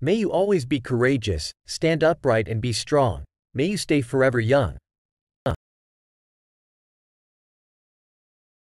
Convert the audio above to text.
May you always be courageous, stand upright and be strong. May you stay forever young.